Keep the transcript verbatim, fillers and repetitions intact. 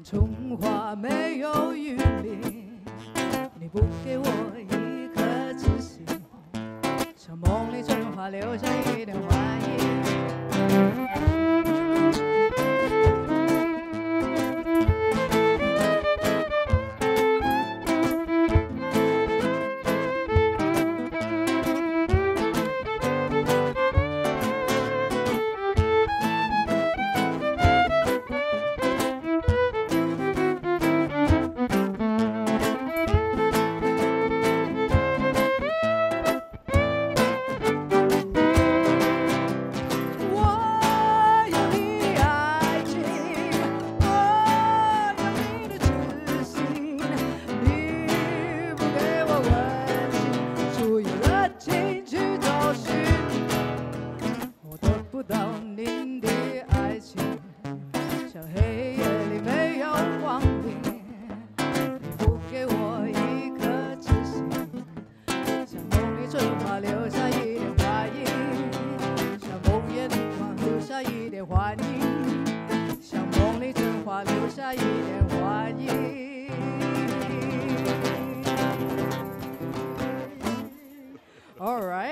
春花没有雨淋，你不给我一颗痴心，像梦里春花留下一点幻影。不到您的爱情，像黑夜里没有光明。你不给我一颗痴心，像梦里春花留下一点幻影，像梦魇的光留下一点幻影，像梦里春花留下一点。